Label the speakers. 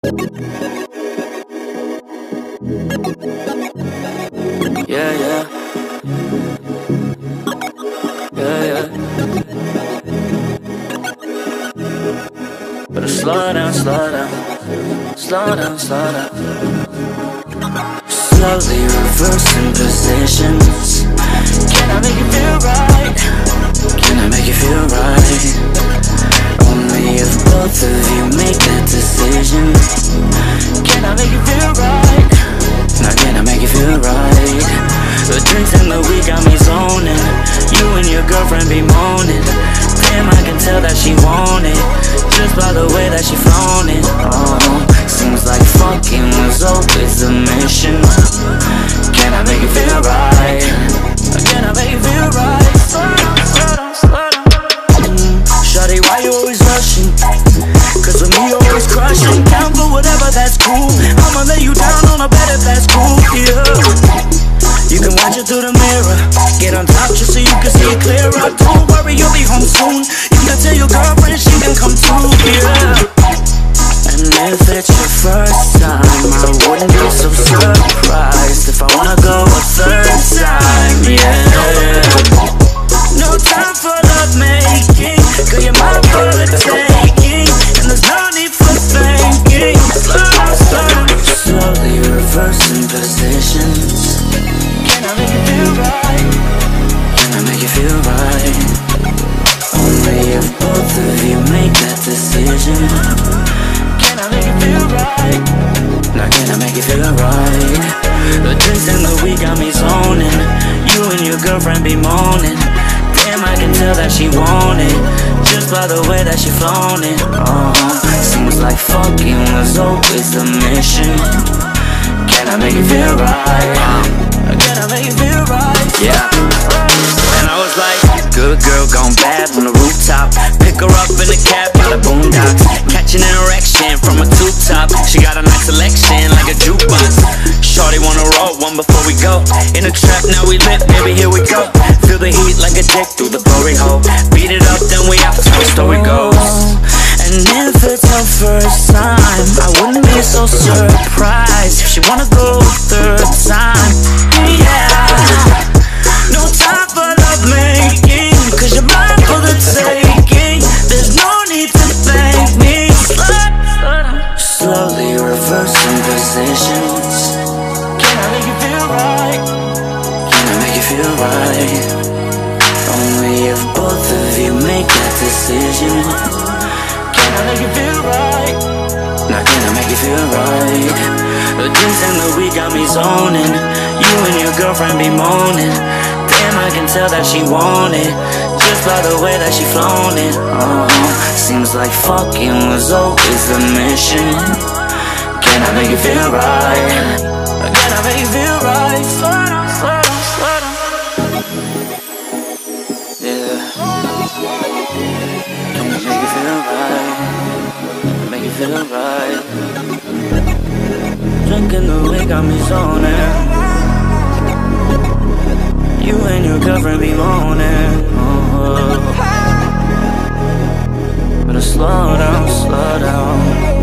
Speaker 1: Yeah, yeah. Yeah, yeah. Better slow down, slow down. Slow down, slow down. Slowly reversing positions. Can I make you feel right? Can I make you feel right? Only if both of you make that decision. Can I make you feel right? Now can I make you feel right? The drinks and the weed got me zoning. You and your girlfriend be moaning. Damn, I can tell that she want it, just by the way that she flown it. Oh, seems like fucking was always the mission. Can I make you feel right? Can I make you feel right? Slow down, slow down, slow down. Shawty, why you always rushing? Cause with me you always crushing. Down for whatever, that's cool. I'ma lay you down on a bed if that's cool, yeah. You can watch it through the mirror. Get on top just so you can see it clearer. Don't worry, you'll be home soon. You can tell your girlfriend she can come too, yeah. And if it's your first time, I wouldn't be so surprised if I wanna go a third time, yeah. No time for love making, girl, you're mine for the taking, and there's no need for thinking. Slow down, slow down. Slowly reversing positions. Can I make you feel right? Can I make you feel right? Only if both of you make that decision. Can I make you feel right? Now can I make you feel right? The drinks and the weed got me zoning. You and your girlfriend be moaning. Damn, I can tell that she want it, just by the way that she flown it. Seems like fucking was always the mission. Can I make you feel right? Can I make you feel right? Yeah. And I was like, good girl gone bad on the rooftop. Pick her up in the cab by the boondocks. Catch an erection from a tube top. She got a nice selection like a jukebox. Shorty wanna roll one before we go. In the trap now we lit, baby here we go. Feel the heat like a dick through the glory hole. Beat it up then we out, that's how the story goes. And if it's her first time, I wouldn't be so surprised if she wanna go a third time, yeah. No time for love making, cause you're mine for the taking. There's no need to thank me. Slowly reversing positions. Can I make you feel right? Can I make you feel right? Only if both of you make that decision. Can I make you feel right? Now can I make you feel right? The drinks and the weed got me zoning. You and your girlfriend be moaning. Damn, I can tell that she want it, just by the way that she flown it. Seems like fucking was always the mission. Can I make you feel right? Can I make you feel right? Slow down, slow down, slow down. Yeah. Can I make you feel right? Make you feel right. Drinking the weed got me zoning. You and your girlfriend be moaning. Better slow down, slow down.